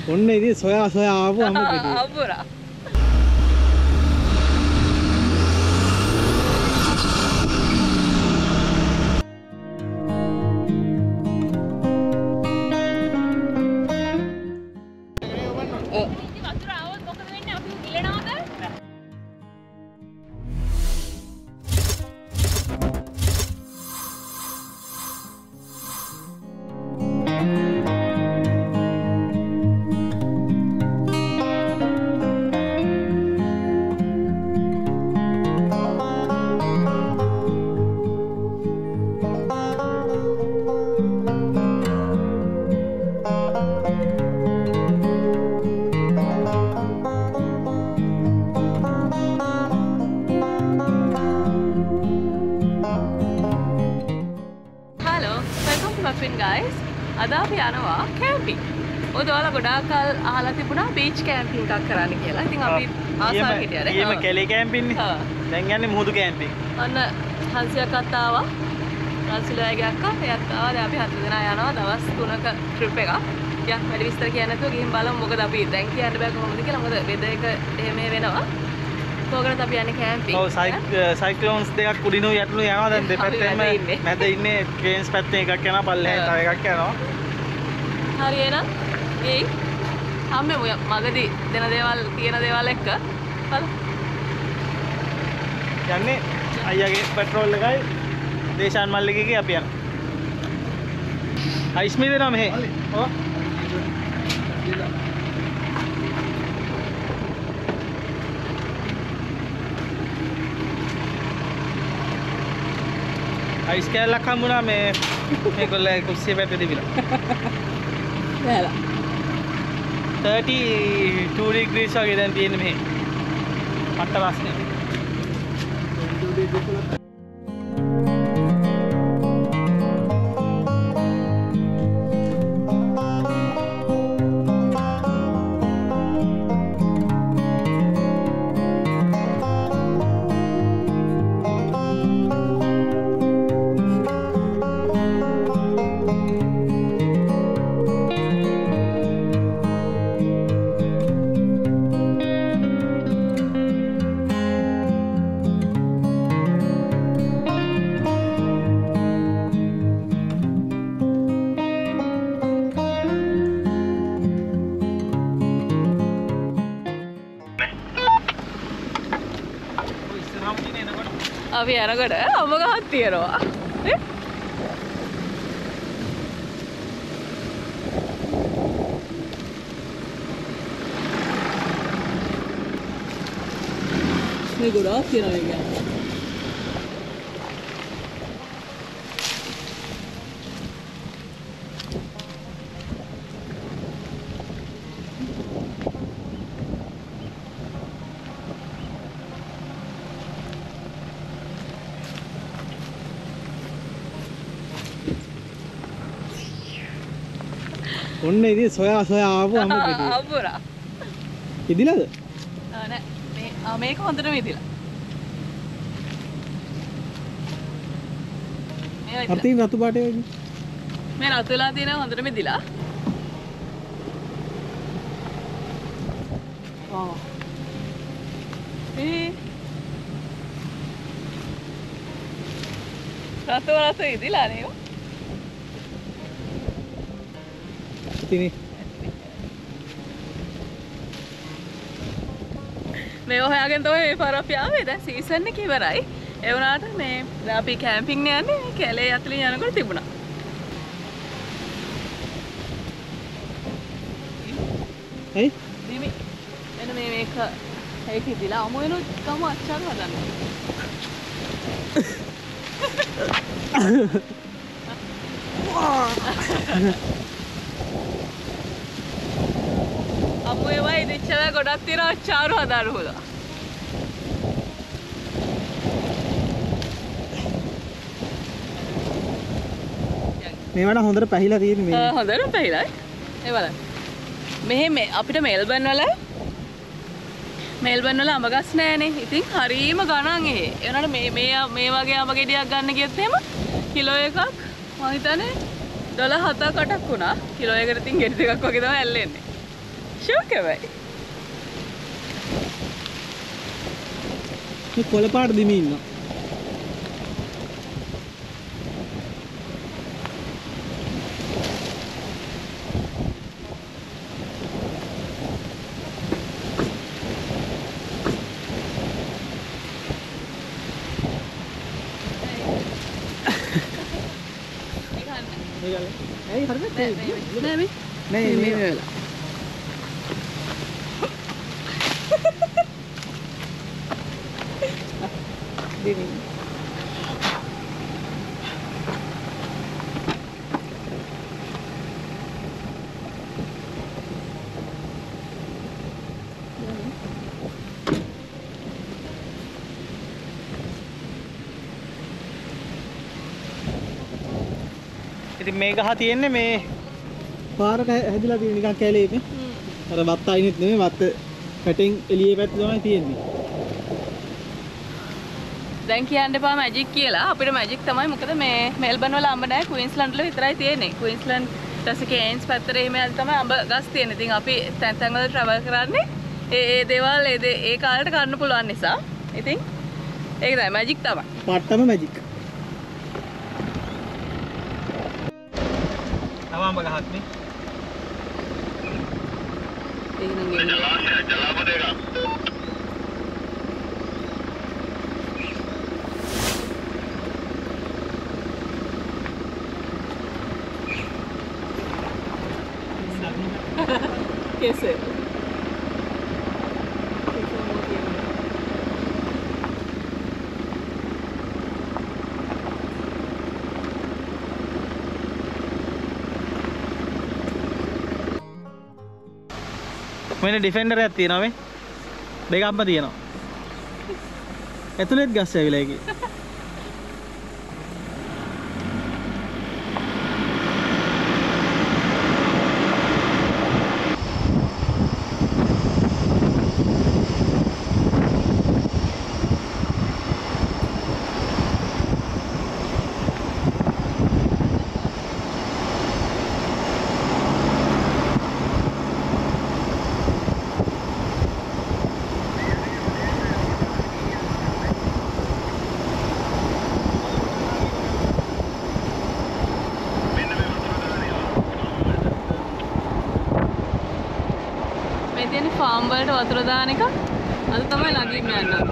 ඔන්න ඉතින් සොයා ආපු අම්ම ගෙඩිය. අම්බුරා. guys, අද අපි යනවා කැම්පින්. ඔයාලා ගොඩාක් කල් අහලා තිබුණා බීච් කැම්පින් එකක් කරන්න කියලා. ඉතින් අපි ආසාව හිටියා නේ. ඊම කැලේ කැම්පින් නේ. දැන් යන්නේ මුහුදු කැම්පින්. අන්න හංසියක්වත් ආවා. රන්සිලෝයගේ අක්කා එයත් ආවා. දැන් අපි 4 දෙනා යනවා දවස් 3ක ට්‍රිප් එකක්. ටිකක් වැඩි විස්තර කියන්න නැතුව ගිහින් බලමු මොකද අපි දැන් කියන්න බෑ කොහොමද කියලා. මොකද වෙදර් එක එහෙම වෙනවා. තෝගරත් අපි යන්නේ කැම්පින්. ඔව් සයික්ලෝන්ස් දෙකක් උඩිනු යටලු යනවා දැන් දෙපැත්තෙම මැද ඉන්නේ ක්‍රේන්ස් පැත්තෙන් එකක් යනවා පල්ලෙහාට තව එකක් යනවා. හරි එහෙනම් එයි. හම්බෙමු මගදී දෙන දේවල් තියෙන දේවල් එක්ක. බලන්න. යන්නේ අයියාගේ පෙට්‍රෝල් එකයි දේශාන් මල්ලිකගේ අපි යනවා. අයිස් මේ දෙනවා මෙහෙ. ඔව්. අයිස් කැලක් හම්බුණා මේගොල්ලෝ කුස්සිය පැත්තේ තිබිලා. නෑලා 32 degrees වගේ දැන් තියෙන්නේ මෙහෙ. මට්ට රස්නේ. අපි යනකොට අම්ම ගහක් තියෙනවා නේ මේ ගොඩාක් තියෙනවා කියන්නේ ඔන්න ඉතින් සොයා ආපු අම්ම ගෙඩිය. අම්බුරා. ඉදිලාද? නෑ මේක හොඳටම ඉදිලා. අතින් රතු පාටේ වගේ. මේ රතු වෙලා තියෙනවා හොඳටම ඉදිලා. ආ. රතු ඉදිලා නේ. මේ හොයාගෙන තමයි මේ පාර අපි ආවේ. දැන් සීසන් එක ඉවරයි. ඒ වුණාට මේ දැන් අපි කැම්පින් යන්නේ කැලේ ඇතුලින් යනකොට තිබුණා. හයි දිමි එන්න මේක ඒක ඉදිලා අමු වෙනුත් කම අච්චාරු හදන්න. අම්මෝ ඒවා ඉදිච්චලා ගොඩක් තියෙනවා අච්චාරු හදාන්න හොදා. මේවට හොඳට පැහිලා තියෙන්නේ මේ. හොඳට පැහිලායි. ඒ බලන්න. මෙහෙ අපිට මෙල්බන් වල අඹ ගස් නෑනේ. ඉතින් හරීම ගණන් ඒ. ඒ වුණාට මේ වගේ අඹ ගෙඩියක් ගන්න ගියත් එහෙම කිලෝ එකක් මම හිතන්නේ $7-8ක් වුණා. කිලෝ එකකට ඉතින් ගෙඩි දෙකක් වගේ තමයි ඇල්ලෙන්නේ. ෂෝක් එකයි. මේ කොළ පාට දිමි ඉන්නවා. ඇයි හරියට නෑ මේ මේ වෙලා. දිවි. ඉතින් මේ ගහ තියෙන්නේ මේ පාරක හැදිලා තියෙන නිකන් කැලේක. අර වත්ත අයිනෙත් නෙමෙයි වත්ත පැටෙන් එළියේ පැත්ත තමයි තියෙන්නේ. දැන් කියන්න එපා මැජික් කියලා. අපිට මැජික් තමයි. මොකද මේ මෙල්බන් වල අඹ නැහැ. ක්වීන්ස්ලන්ඩ් වල විතරයි තියෙන්නේ. ක්වීන්ස්ලන්ඩ් ඊට කේන්ස් පැත්තේ එහෙම තමයි අඹ ගස් තියෙන්නේ. ඉතින් අපි තැන් තැන් වල ට්‍රැවල් කරන්නේ ඒ දේවල් ඒ කාලේට කරන්න පුළුවන් නිසා. ඉතින් ඒක තමයි මැජික් තමයි. පට්ටම මැජික්. තවම ගහක් නේ. ඒක නම් कैसे මෙන්න ඩිෆෙන්ඩර් එකක් තියෙනවා මේ. දෙකක්ම තියෙනවා. ඇතුළෙත් ගස් ඇවිලා ඒකේ. ෆාම් වලට වතුර දාන එක අද තමයි ළඟින් යන්න.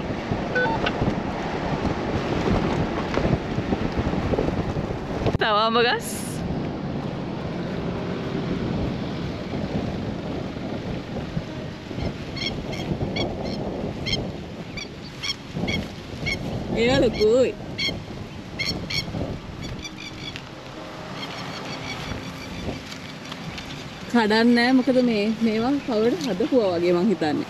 තවම ගස්. ඒ ලොකුයි. කඩන්නේ නැහැ මොකද මේවා කවුරුද හදපුවා වගේ මං හිතන්නේ.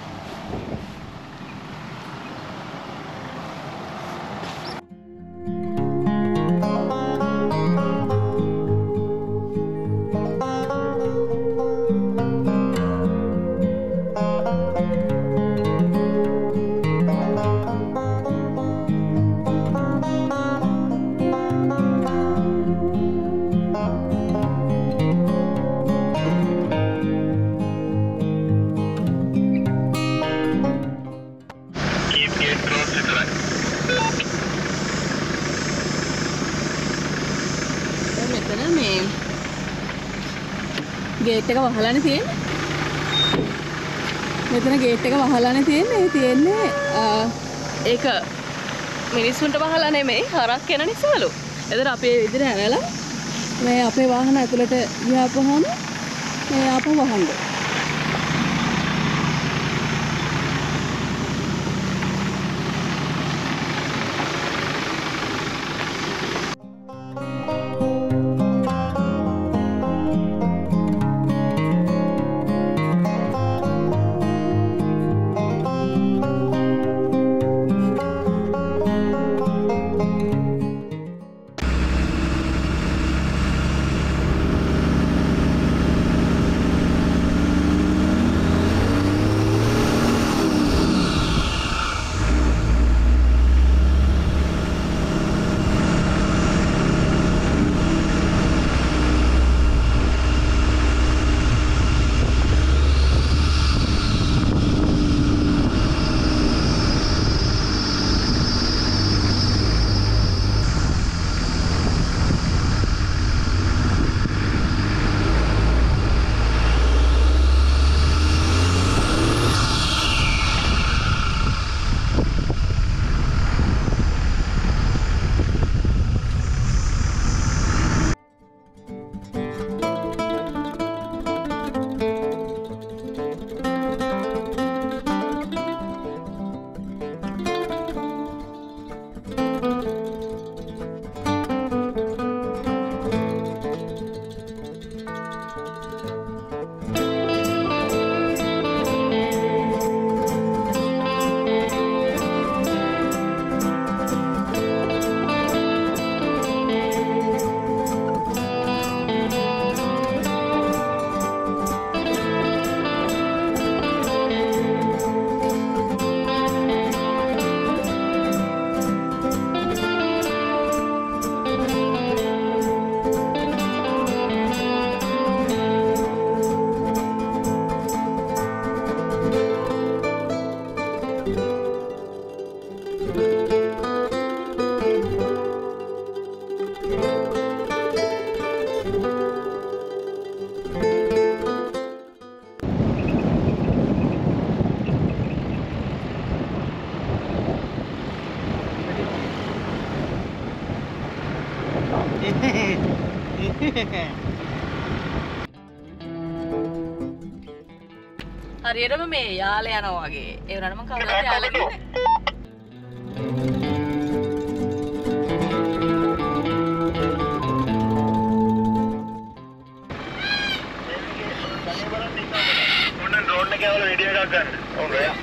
ගේට් එක වහලානේ තියෙන්නේ. මෙතන ගේට් එක වහලානේ තියෙන්නේ. ඒක මිනිස්සුන්ට වහලා නෙමෙයි හරක් යන නිසාලු. එතන අපි ඒ විදිහට ඇරලා මේ අපේ වාහන ඇතුළට ගියාපුවාම මේ ආපහු වහන්න. හරියටම මේ යාලා යනවා වගේ. ඒ වුණාට මම කවදාවත් යාලා ගියේ නැහැ. ඔන්න ඩ්‍රෝන් එකේ වල වීඩියෝ එකක් ගන්න. ඔව් ගියා.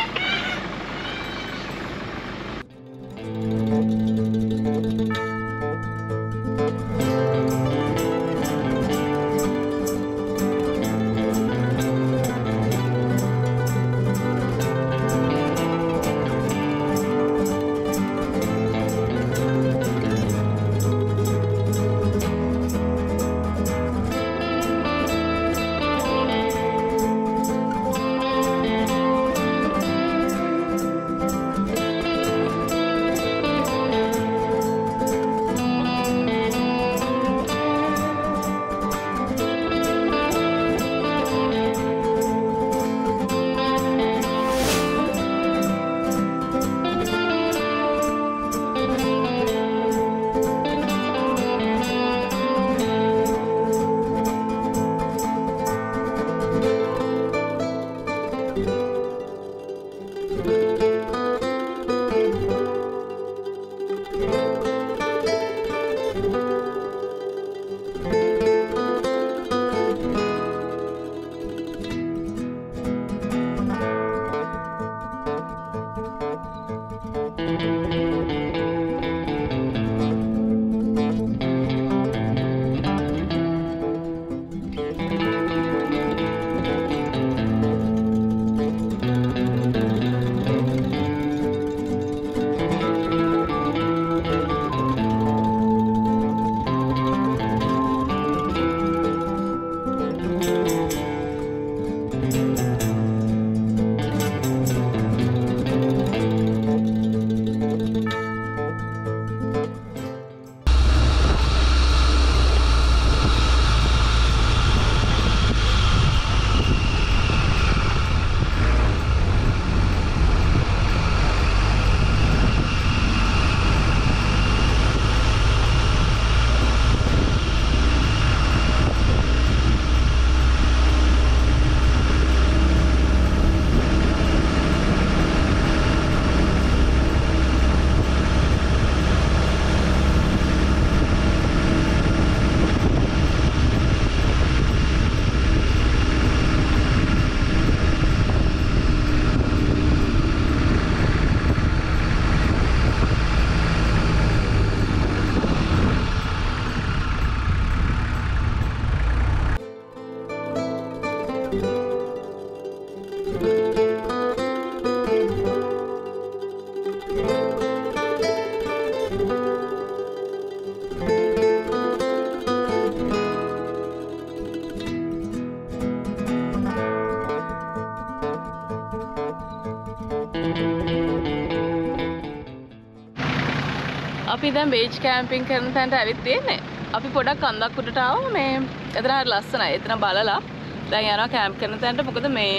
අපි දැන් බීච් කැම්පින් කරන තැනට ඇවිත් තියෙන්නේ. අපි පොඩක් කන්දක් උඩට ආවා. මේ එතන හරි ලස්සනයි. එතන බලලා දැන් යනවා කැම්ප් කරන තැනට. මොකද මේ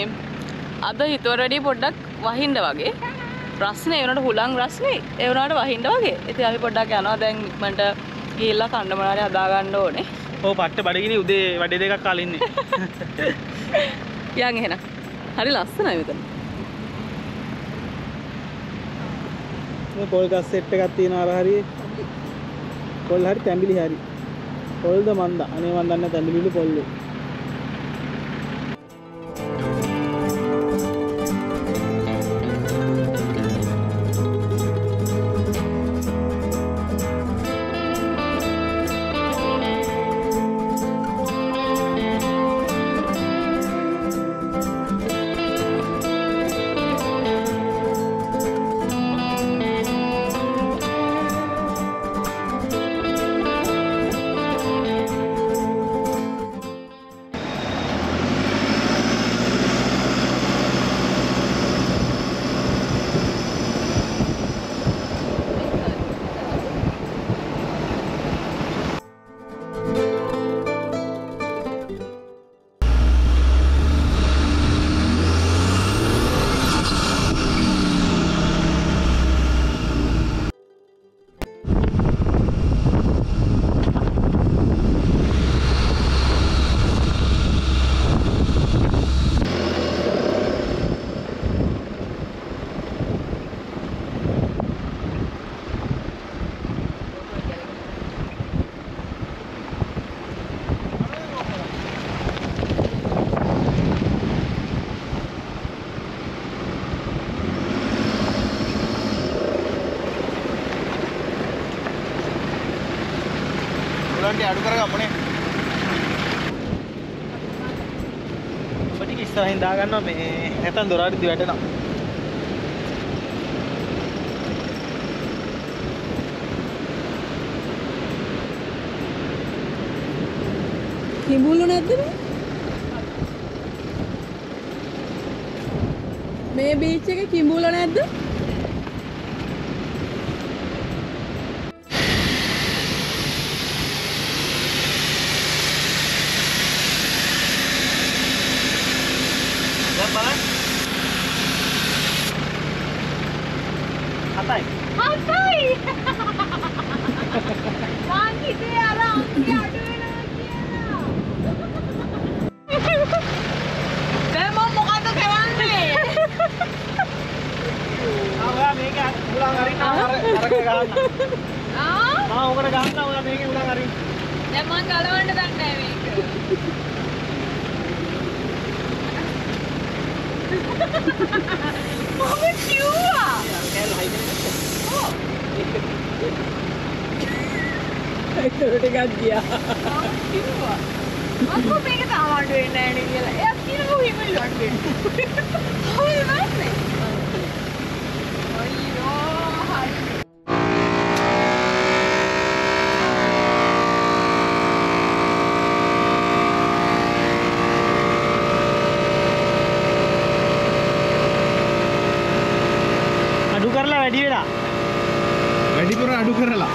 අද හිතුවට වැඩිය පොඩ්ඩක් වහින්න වගේ. රස්නේ ඒ වුණාට හුලං රස්නේ. ඒ වුණාට වහින්න වගේ. ඉතින් අපි පොඩ්ඩක් යනවා දැන් මන්ට ගිහිල්ලා කන්න මොනාරි හදා ගන්න ඕනේ. ඔව් පට්ට බඩගිනි උදේ වඩේ දෙකක් කාලා ඉන්නේ. යන් එහෙනම්. හරි ලස්සනයි මෙතන. මේ පොල් ගස් සෙට් එකක් තියෙනවා අර හරියේ. පොල් හරි තැඹිලි හරි. පොල්ද මන්ද. අනේ මන් දන්නේ තැඹිලිලු පොල්ලු. ටික අඩු කරගමුනේ. ටික ඉස්සරහින් දා ගන්නවා මේ නැත්තම් දොර අරිද්දි වැටෙනවා. කිඹුල්ලු නැද්ද මේ බීච් එකේ කිඹුල්ලු නැද්ද? දැන් බලන්න. හතයි. හතයි. මං හිතේ අර අංකය අඩු වෙනවා කියලා. දැන් මම මොකද කරන්නේ? ආවා මේක උලන් අරින්න අරක ගහන්න. ඔකට ගහන්න ඔයා මේකේ උලන් අරින්න. දැන් මං ගලවන්න දන්නේ නැහැ මේක. මම කිව්වා. කෑල්ල හයි කරගත්තා. ඔව්. ඒක ටිකක් ගියා. මම කිව්වා. අක්කෝ මේක තාම අඩු වෙන්නේ නැහැ නේ කියලා. එයා කියනවා හිමිලු අඩු වෙන්නේ. හොයි නැන්නේ. අයියෝ හරි. අඩු කරලා වැඩි වෙලා. වැඩිපුර අඩු කරලා.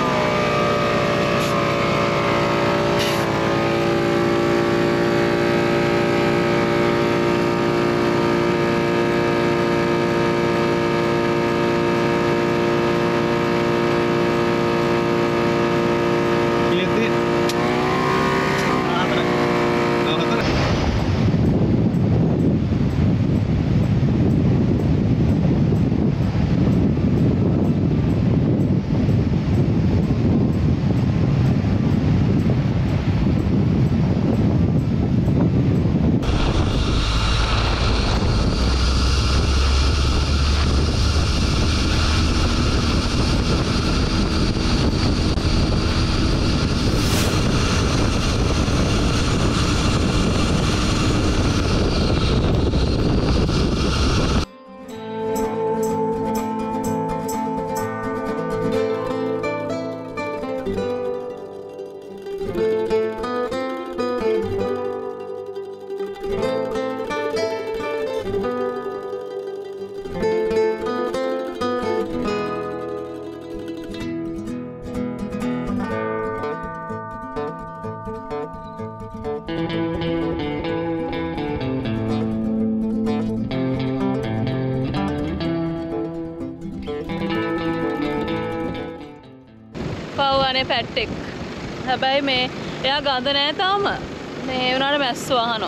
පව්වනේ පැට්ටෙක්. හැබැයි මේ එයා ගඳ නෑ තාම. මේ උනාට මැස්සෝ අහනවා.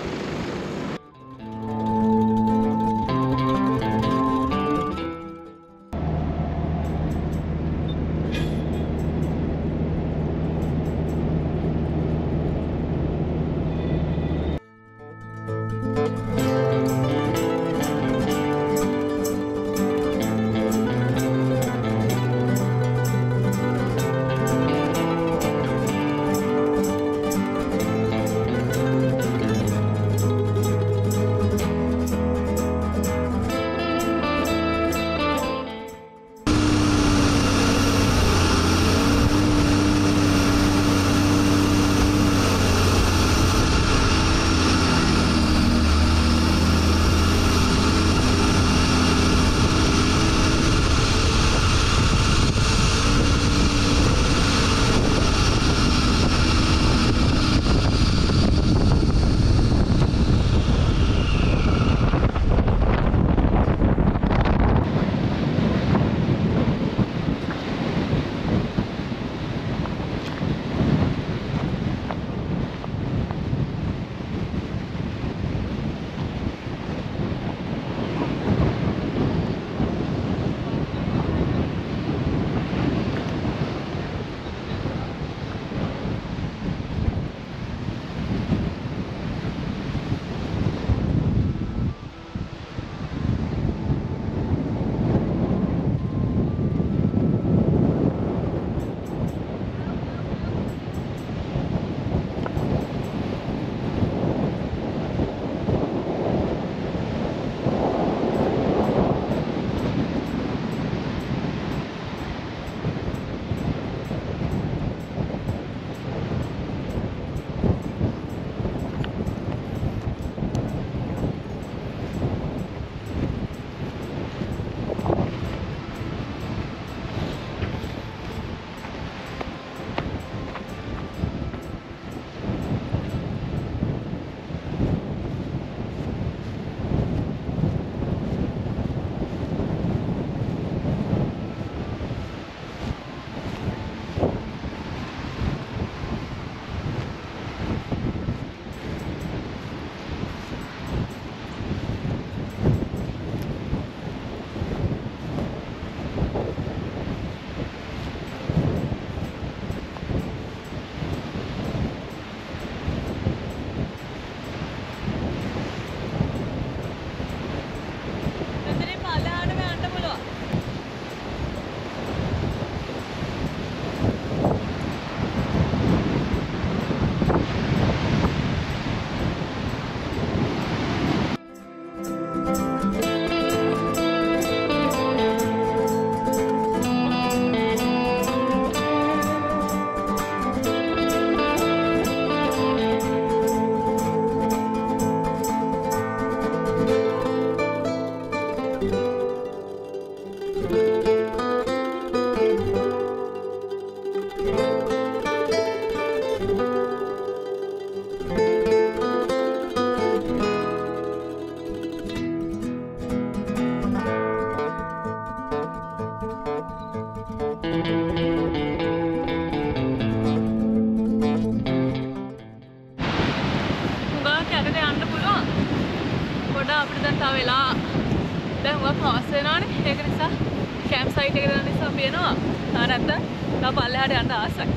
දැන් තව වෙලා දැන් වක් හවස් වෙනවානේ. ඒක නිසා කැම්ප් සයිට් එකට යන නිසා අපි එනවා. නැත්නම් තව පල්ලෙහාට යන්න ආසයි.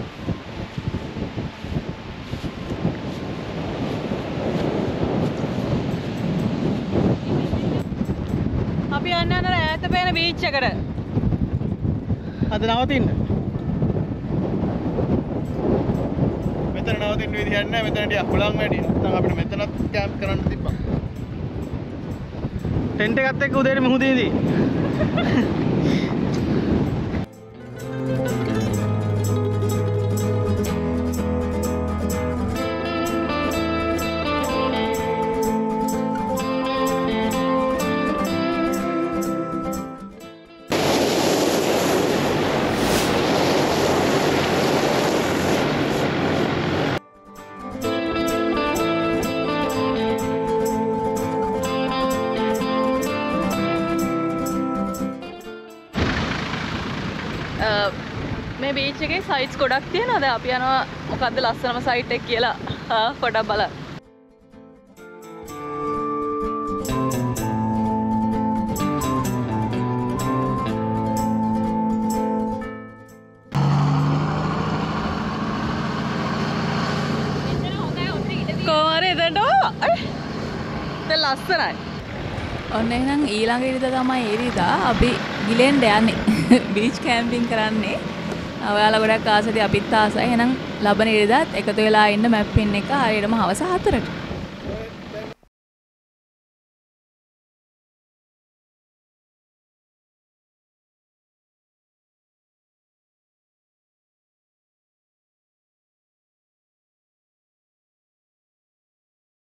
අපි යන්න අර ඈත පේන බීච් එකට. අද නවතින්න. මෙතන නවතින්න විදිහක් නැහැ. මෙතන ටිකක් හුලං වැඩි. නැත්නම් අපිට මෙතනත් කැම්ප් කරන්න තිබ්බා. ටෙන්ට් එකත් එක්ක උදේට මුහුදේදී. මේ බීච් එකේ සයිට්ස් ගොඩක් තියෙනවා. දැන් අපි යනවා මොකද්ද ලස්සනම සයිට් එක කියලා පොඩක් බලන්න. කොහොමද එතනට දැන් ලස්සනයි. ඔන්න එහෙනම් ඊළඟ ඉරිදා තමයි ඉරිදා අපි ගිලෙන්ඩ යන්නේ බීච් කැම්පින් කරන්නේ. ඔයාලා ගොඩක් ආසයි අපිත් ආසයි. එහෙනම් ලබන ඉරිදාත් එකතු වෙලා ඉන්න මැප් පින් එක හරියටම හවස 4ට.